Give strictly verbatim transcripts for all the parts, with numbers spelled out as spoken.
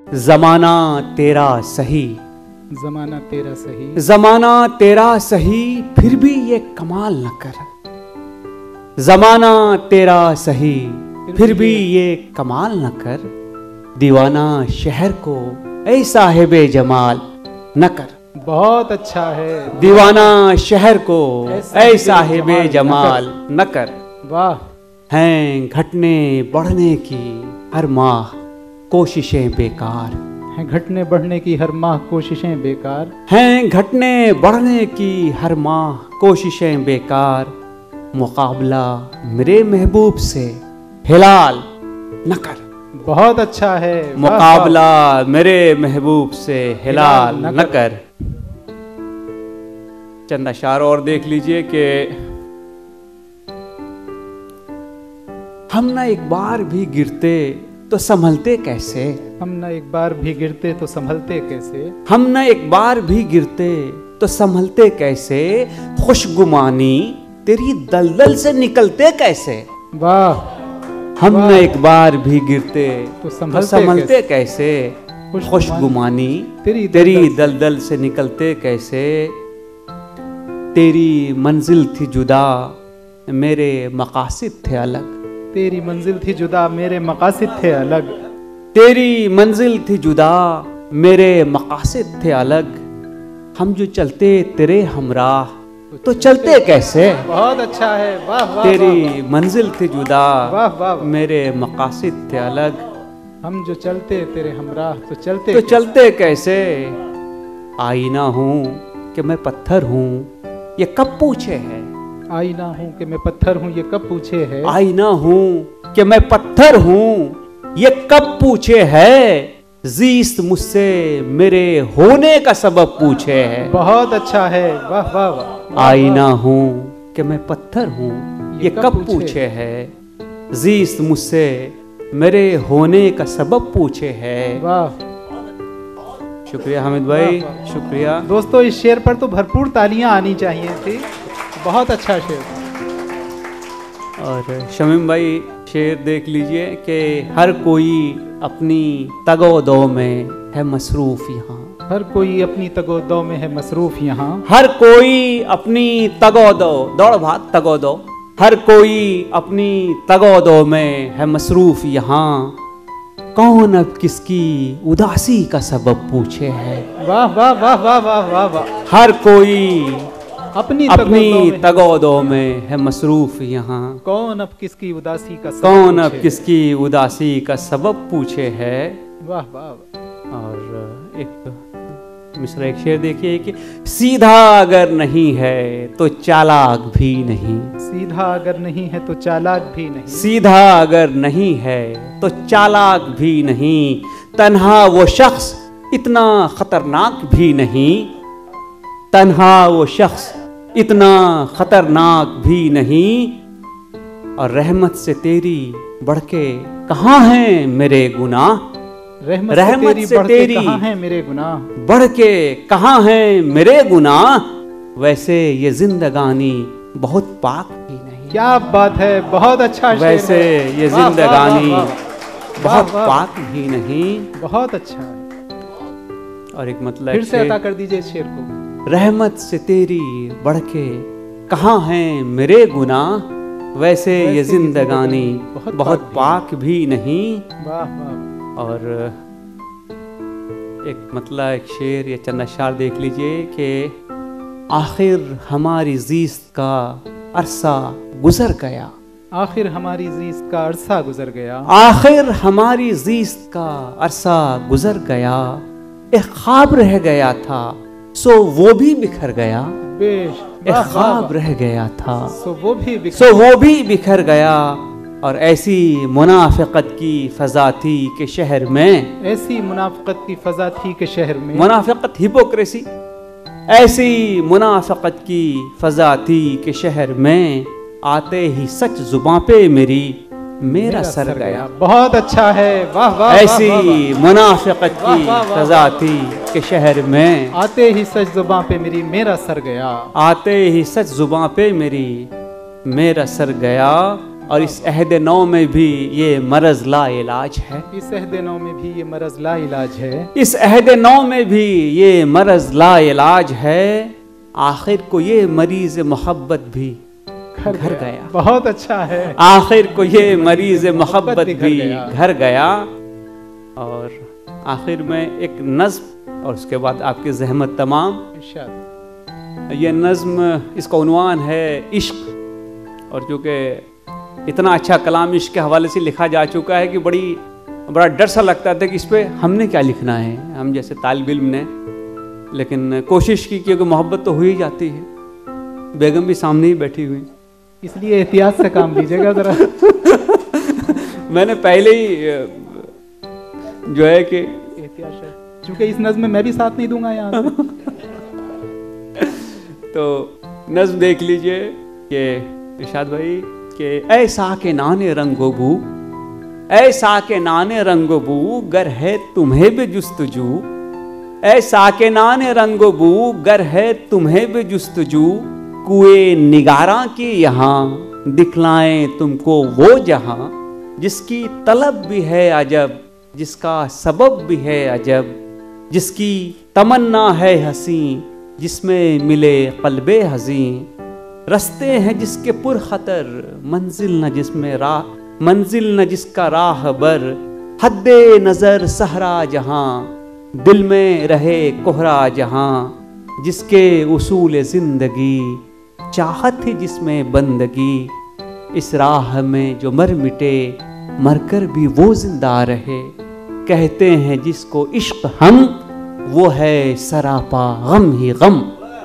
जमाना तेरा सही, जमाना तेरा सही, जमाना तेरा सही फिर भी ये कमाल न कर। जमाना तेरा सही फिर भी ये कमाल न कर। दीवाना शहर को ऐ साहिबे जमाल न कर। बहुत अच्छा है। दीवाना शहर को ऐ साहिबे जमाल न कर। वाह। हैं घटने बढ़ने की हर माह कोशिशें बेकार। हैं घटने बढ़ने की हर माह कोशिशें बेकार। हैं घटने बढ़ने की हर माह कोशिशें बेकार। मुकाबला मेरे महबूब से हिलाल न कर। बहुत अच्छा है। मुकाबला मेरे महबूब से हिलाल न कर। चंद अशार और देख लीजिए कि हम ना एक बार भी गिरते तो संभलते कैसे। हम ना एक बार भी गिरते तो संभलते कैसे। हम ना एक बार भी गिरते तो संभलते कैसे। खुशगुमानी तेरी दलदल से निकलते कैसे। वाह। हम ना एक बार भी गिरते तो तो संभलते संभलते कैसे। खुशगुमानी तेरी तेरी दलदल से निकलते कैसे। तेरी मंजिल थी जुदा मेरे मकासिद थे अलग। तेरी मंजिल थी जुदा मेरे मकासिद थे अलग। तेरी मंजिल थी जुदा मेरे मकासिद थे अलग। हम जो चलते तेरे हमराह तो चलते कैसे। बहुत अच्छा है। वाह वाह। तेरी मंजिल थी जुदा वाह वाह। मेरे मकासिद थे अलग। हम जो चलते तेरे हमराह तो चलते तो चलते कैसे। आईना हूँ कि मैं पत्थर हूँ ये कब पूछे है। आईना हूँ कि मैं पत्थर हूँ ये कब पूछे है। आईना हूँ कि मैं पत्थर हूँ ये कब पूछे है। जीस्त मुझसे मेरे होने का सबब पूछे है। बहुत अच्छा है। वाह वाह वाह। आईना हूँ कि मैं पत्थर हूँ ये कब पूछे है। जीस्त मुझसे मेरे होने का सबब पूछे है। वाह। शुक्रिया हामिद भाई, शुक्रिया। दोस्तों इस शेर पर तो भरपूर तालियां आनी चाहिए थी। बहुत अच्छा शेर। और शमीम भाई शेर देख लीजिए कि हर कोई अपनी तगोदो में है मसरूफ यहाँ। हर कोई अपनी तगोदो में है मसरूफ यहाँ। हर कोई अपनी तगोदो दौड़ भाग तगोदो। हर कोई अपनी तगोदो में है मसरूफ यहाँ। कौन अब किसकी उदासी का सबब पूछे है। वाह वाह वाह वाह वाह वाह वाह। हर कोई अपनी अपनी तगोदो में है मसरूफ यहाँ। कौन अब किसकी उदासी का सबब कौन अब पूछे। किसकी उदासी का सबब पूछे है। वाह वाह। और एक मिसरा एक शेर देखिए कि सीधा अगर नहीं है तो चालाक भी नहीं। सीधा अगर नहीं है तो चालाक भी नहीं। सीधा अगर नहीं है तो चालाक भी नहीं। तन्हा वो शख्स इतना खतरनाक भी नहीं। तन्हा वो शख्स इतना खतरनाक भी नहीं। और रहमत से तेरी बढ़ के कहाँ हैं मेरे गुनाह। रहमत, रहमत से तेरी कहाँ हैं मेरे गुनाह। बढ़ के कहाँ हैं मेरे गुनाह। वैसे ये जिंदगानी बहुत पाक भी नहीं। क्या बात है। बहुत अच्छा शेर है। वैसे ये वाह, वाह, जिंदगानी वाह, वाह, बहुत वाह, पाक भी नहीं। बहुत अच्छा है। और एक मतलब फिर से अता कर दीजिए इस शेर को। रहमत से तेरी बढ़ के कहाँ हैं मेरे गुनाह। वैसे ये जिंदगानी बहुत, बहुत पाक भी नहीं। वाह वाह। और एक मतलब एक शेर या चंद अशार देख लीजिए कि आखिर हमारी जीस्त का अरसा गुजर गया। आखिर हमारी जीस्त का अरसा गुजर गया। आखिर हमारी जीस्त का अरसा गुजर गया। एक ख्वाब रह गया था सो वो भी बिखर गया। बेश। एक ख्वाब रह गया था सो वो भी बिखर सो वो भी बिखर गया। और ऐसी मुनाफिकत की फजा थी के शहर में। ऐसी मुनाफिकत की फजा थी के शहर में। मुनाफिकत हिपोक्रेसी। ऐसी मुनाफिकत की फजा थी के शहर में। आते ही सच जुबां पे मेरी मेरा सर गया। बहुत अच्छा है। वाह वाह। ऐसी मुनाफिकत की फजा थी के शहर में। आते ही सच जुबां पे मेरी मेरा सर गया। आते ही सच जुबां पे मेरी मेरा सर गया। और इस अहद नौ में भी ये मरज ला इलाज है। इस अहद नौ में भी ये मरज ला इलाज है। इस अहद नौ में भी ये मरज ला इलाज है। आखिर को ये मरीज मोहब्बत भी घर, घर गया।, गया बहुत अच्छा है। आखिर को ये मरीज मोहब्बत भी घर गया। और आखिर में एक नज़्म और उसके बाद आपकी ज़हमत तमाम। ये नज़्म, इसका उन्वान है इश्क। और चूँकि इतना अच्छा कलाम इश्क के हवाले से लिखा जा चुका है कि बड़ी बड़ा डर सा लगता था कि इस पर हमने क्या लिखना है, हम जैसे तालिब इल्म ने। लेकिन कोशिश की, क्योंकि मोहब्बत तो हो ही जाती है। बेगम भी सामने ही बैठी हुई, इसलिए एहतियात से काम लीजिएगा जरा। मैंने पहले ही जो है कि क्योंकि इस नज़्म में मैं भी साथ नहीं दूंगा यहाँ तो नज़्म देख लीजिए कि इरशाद भाई कि ऐसा के नाने रंगो बू, ऐसा के नाने रंगो बू गर है तुम्हें भी जुस्तजू, ऐसा के नाने रंगो बू गर है तुम्हें भी जुस्तजू, कुए निगारा की यहाँ दिखलाएं तुमको वो जहां, जिसकी तलब भी है अजब, जिसका सबब भी है अजब, जिसकी तमन्ना है हसी, जिसमें मिले क़ल्बे हज़ीं, रस्ते हैं जिसके पुर खतर, मंजिल न जिसमें राह, मंजिल न जिसका राह बर, हद्दे नज़र सहरा जहां, दिल में रहे कोहरा जहां, जिसके उसूल ज़िंदगी चाहत है जिसमें बंदगी, इस राह में जो मर मिटे मरकर भी वो जिंदा रहे, कहते हैं जिसको इश्क हम, वो है सरापा गम ही गम।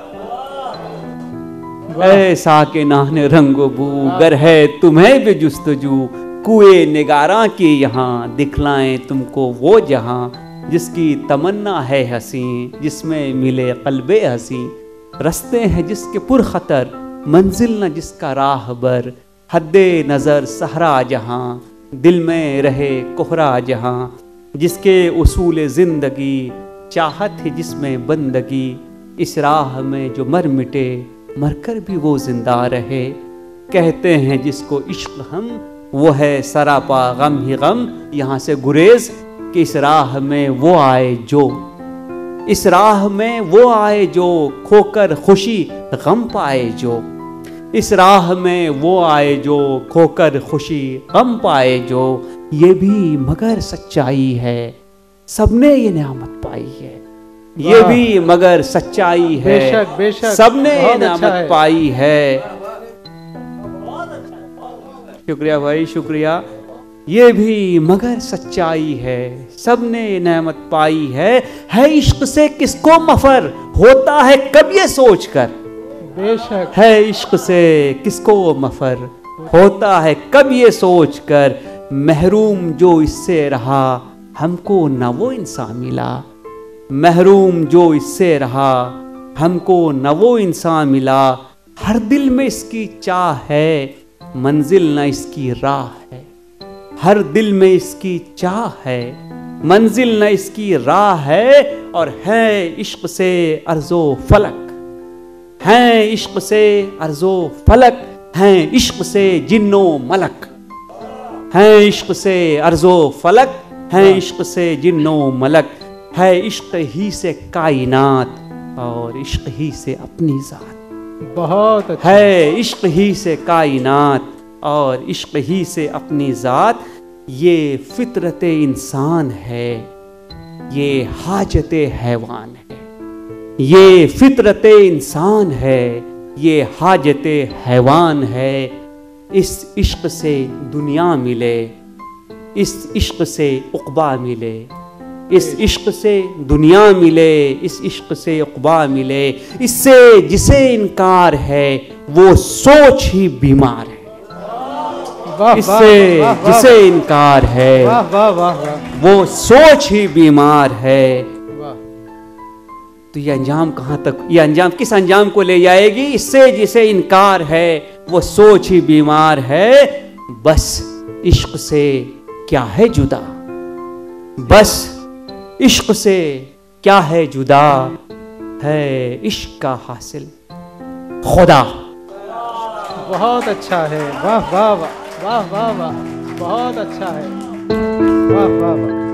ऐसा के नाहने रंगो बू गर है तुम्हें भी जुस्तजू, कुए निगारा की यहाँ दिखलाएं तुमको वो जहां, जिसकी तमन्ना है हसी, जिसमें मिले क़ल्बे हसी, रस्ते हैं जिसके पुर खतर, मंजिल न जिसका राह बर, हद्दे नज़र सहरा जहां, दिल में रहे कोहरा जहां, जिसके उसूल ज़िंदगी चाहत है जिसमें बंदगी, इस राह में जो मर मिटे मरकर भी वो जिंदा रहे, कहते हैं जिसको इश्क हम, वो है सरापा गम ही गम। यहाँ से गुरेज कि इस राह में वो आए जो, इस राह में वो आए जो खोकर खुशी गम पाए जो, इस राह में वो आए जो खोकर खुशी गम पाए जो, ये भी मगर सच्चाई है सबने ये नेमत पाई है, ये भी मगर सच्चाई है बेशक, बेशक, सबने ये नेमत अच्छा पाई है। शुक्रिया भाई शुक्रिया। ये भी मगर सच्चाई है सबने नेमत पाई है, है इश्क से किसको मफर होता है कब ये सोच कर, बेशक है इश्क से किसको मफर होता है कब ये सोच कर, महरूम जो इससे रहा हमको न वो इंसान मिला, महरूम जो इससे रहा हमको न वो इंसान मिला, हर दिल में इसकी चाह है मंजिल न इसकी राह है, हर दिल में इसकी चाह है मंजिल न इसकी राह है, और है इश्क से अर्जो फलक, हैं इश्क से अर्जो फलक, हैं इश्क से जिन्नो मलक, हैं इश्क से अर्जो फलक, हैं इश्क से जिन्नो मलक, है इश्क ही से कायनात और इश्क ही से अपनी जात। बहुत अच्छा। है इश्क ही से कायनात और इश्क ही से अपनी जात, ये फितरत इंसान है ये हाजत हैवान है, ये फितरत इंसान है ये हाजत हैवान है, इस इश्क से दुनिया मिले इस इश्क से उक़बा मिले, इस इश्क से दुनिया मिले इस इश्क से उक़बा मिले, इससे जिसे इनकार है वो सोच ही बीमार है, इससे जिसे इनकार है वाह वाह वाह वाह, वो सोच ही बीमार है। तो ये अंजाम कहाँ तक, ये अंजाम किस अंजाम को ले जाएगी, इससे जिसे इनकार है वो सोच ही बीमार है, बस इश्क से क्या है जुदा, बस इश्क से क्या है जुदा, है इश्क का हासिल खुदा। बहुत अच्छा है, वाह वाह वाह वाह वाह वाह, बहुत अच्छा है, वाह वाह वाह।